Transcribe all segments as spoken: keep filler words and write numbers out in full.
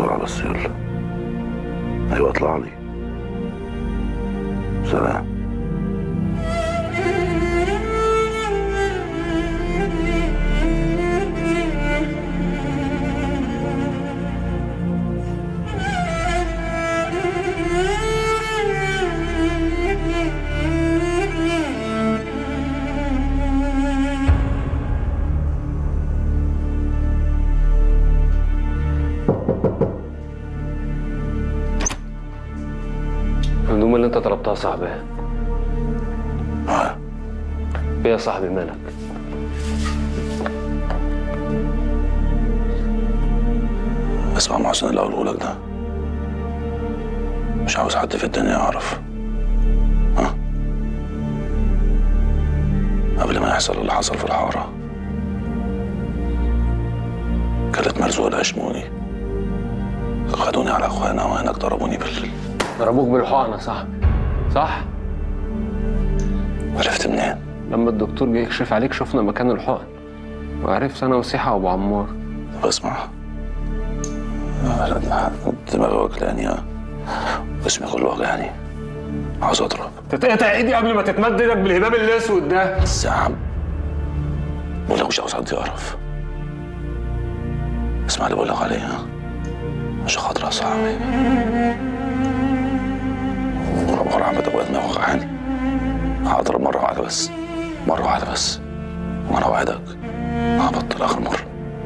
بسرعة بس يلا. ايوه اطلع لي. سلام. الهدوم اللي انت طلبتها صاحبي. اه ايه يا صاحبي مالك؟ اسمع محسن اللي اقوله لك ده، مش عاوز حد في الدنيا يعرف. ها قبل ما يحصل اللي حصل في الحاره كانت مرزوق العشموني خدوني على اخوانا وهناك ضربوني بال ضربوك بالحقنه يا صاحبي صح؟ عرفت منين؟ لما الدكتور جه يكشف عليك شفنا مكان الحقن وعرفت انا وسيحه وابو عمار. طب اسمع، دماغي وجعاني واسمي كله وجعني، عاوز اضرب. تتقطع ايدي قبل ما تتمد ايدك بالهباب الاسود ده. بس يا عم بقول لك مش عاوز حد يعرف. اسمع اللي بقول لك عليه، ها عشان خاطر يا صاحبي. مرة واحدة تبقى دماغي وجعاني، هضرب مرة واحدة بس، مرة واحدة بس، وأنا أوعدك هبطل آخر مرة.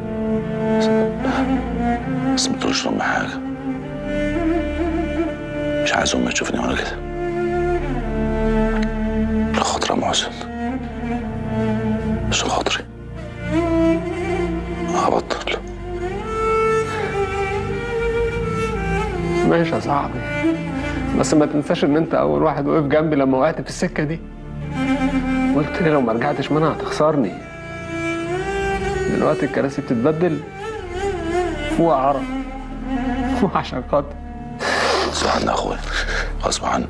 بس ما تقولش لأمي حاجة، مش عايز أمي تشوفني وأنا كده. عشان خاطري يا محسن، عشان خاطري هبطل. ماشي يا صاحبي، بس ما تنساش ان انت اول واحد وقف جنبي لما وقعت في السكه دي. قلت لي لو ما رجعتش منها هتخسرني. دلوقتي الكراسي بتتبدل فوق عرب فوق عشان خاطر. غصب عني يا اخويا، غصب عني.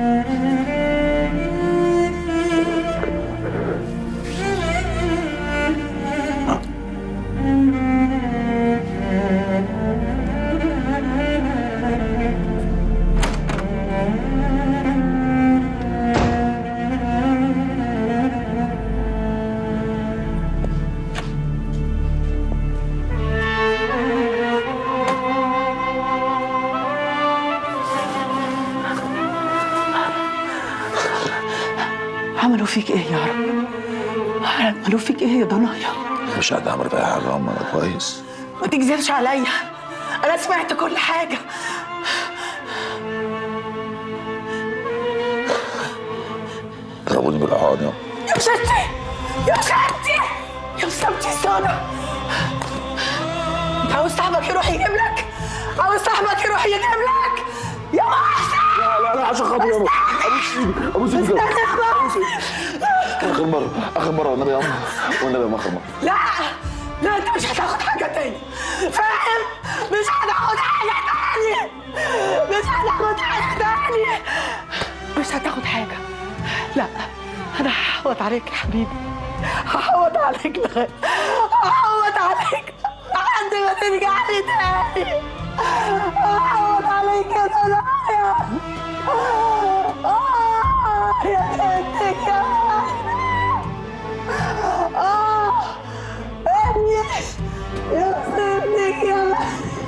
عملوا فيك ايه يا رب؟ عملوا فيك ايه يا ضنايا؟ مش قادر اعمل في اي حاجه يا ام، انا كويس. ما تكذبش عليا، انا سمعت كل حاجه. ضربوني بالحقن يا يا ستي يا ستي يا ستي السودا. انت عاوز صاحبك يروح يجيب لك؟ عاوز صاحبك يروح يجيب لك؟ يا محسن لا لا لا عشان خاطري يا ابوس ايدي ابوس ايدي ابوس ايدي. اخر مره اخر مره والنبي يا ام، والنبي يا ام اخر مره. لا لا انت مش هتاخد حاجه تاني، فاهم؟ مش هتاخد حاجه تاني، مش هتاخد حاجه تاني، مش هتاخد حاجه. لا انا هحوط عليك يا حبيبي، هحوط عليك لغايه هحوط عليك لحد ما ترجع لي تاني. هحوط عليك يا ضنايا. آه يا بنتك يا آه ابني يا ابنك يا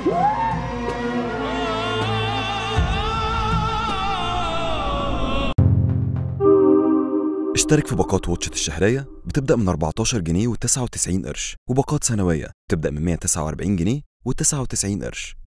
اشترك في باقات واتشت الشهرية بتبدأ من أربعتاشر جنيه وتسعة وتسعين قرش، وباقات سنوية بتبدأ من مية وتسعة وأربعين جنيه وتسعة وتسعين قرش.